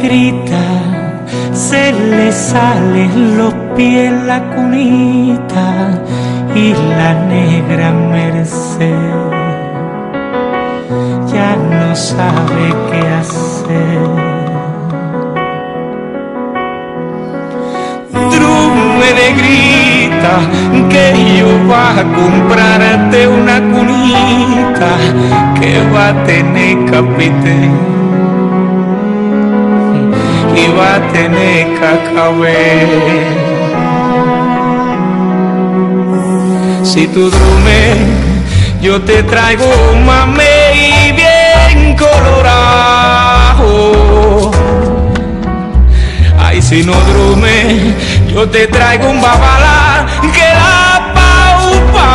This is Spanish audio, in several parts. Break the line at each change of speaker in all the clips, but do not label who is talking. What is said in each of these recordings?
negrita se le salen los pies la cunita y la negra Merced ya no sabe qué hacer. Drume negrita, que yo va a comprarte una cunita que va a tener capite y va a tener cacabé. Si tú drumes, yo te traigo un mamey bien colorado. Ay, si no drumes, yo te traigo un babalá que la paupa.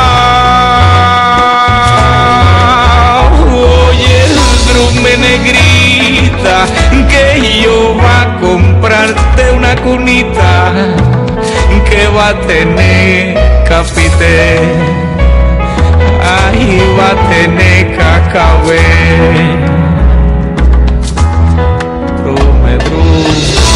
Oye, drume negrita, que yo va a comprarte una cunita que va a tener capite, ahí va a tener cacabé. Drume, drume.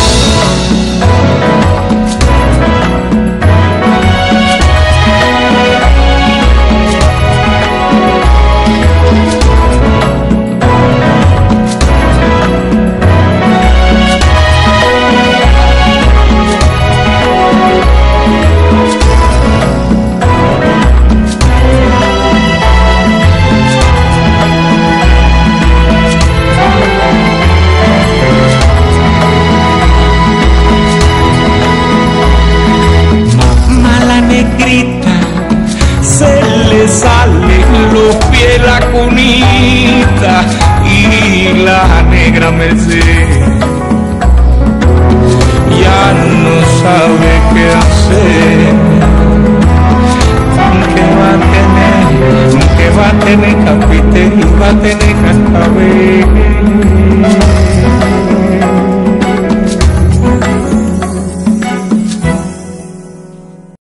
Se le salen los pies la cunita y la negra Merced ya no sabe qué hacer. Que va a tener capite y va a tener cascabel.